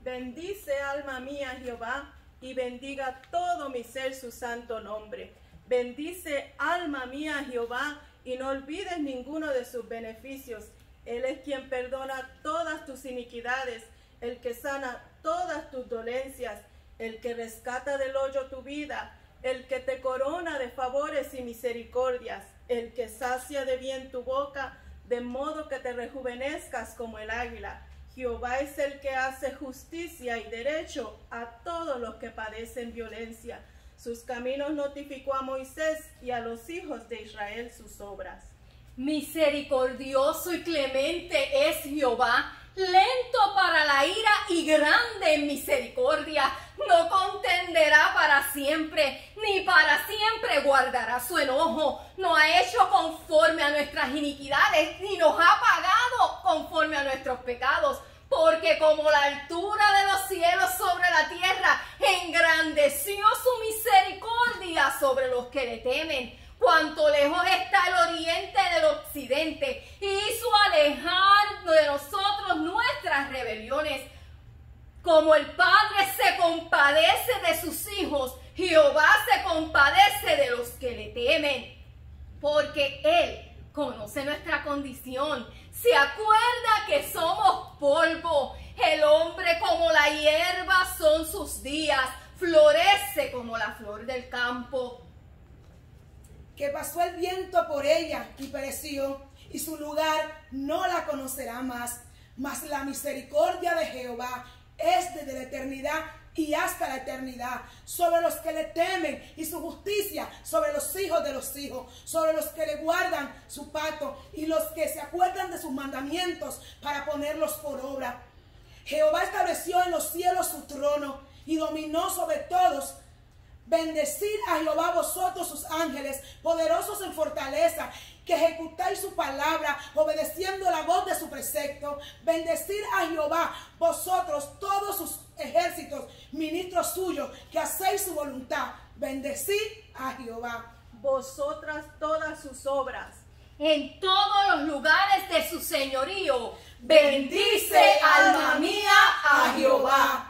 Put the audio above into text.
Bendice, alma mía, Jehová, y bendiga todo mi ser su santo nombre. Bendice, alma mía, Jehová, y no olvides ninguno de sus beneficios. Él es quien perdona todas tus iniquidades, el que sana todas tus dolencias, el que rescata del hoyo tu vida, el que te corona de favores y misericordias, el que sacia de bien tu boca, de modo que te rejuvenezcas como el águila. Jehová es el que hace justicia y derecho a todos los que padecen violencia. Sus caminos notificó a Moisés y a los hijos de Israel sus obras. Misericordioso y clemente es Jehová, lento para la ira y grande en misericordia. No contenderá para siempre, ni para siempre guardará su enojo. No ha hecho conforme a nuestras iniquidades, ni nos ha pagado conforme a nuestros pecados. Porque como la altura de los cielos sobre la tierra, engrandeció su misericordia sobre los que le temen. Cuanto lejos está el oriente del occidente, hizo alejar de nosotros nuestras rebeliones. Como el Padre se compadece de sus hijos, Jehová se compadece de los que le temen. Porque Él conoce nuestra condición, se acuerda que somos polvo. El hombre como la hierba son sus días, florece como la flor del campo. Que pasó el viento por ella y pereció, y su lugar no la conocerá más. Mas la misericordia de Jehová es desde la eternidad y hasta la eternidad sobre los que le temen, y su justicia sobre los hijos de los hijos, sobre los que le guardan su pacto y los que se acuerdan de sus mandamientos para ponerlos por obra. Jehová estableció en los cielos su trono y dominó sobre todos. Bendecid a Jehová vosotros sus ángeles, poderosos en fortaleza, que ejecutáis su palabra, obedeciendo la voz de su precepto. Bendecid a Jehová vosotros todos sus ejércitos, ministros suyos, que hacéis su voluntad. Bendecid a Jehová. Vosotras todas sus obras. En todos los lugares de su señorío, bendice, alma mía, a Jehová.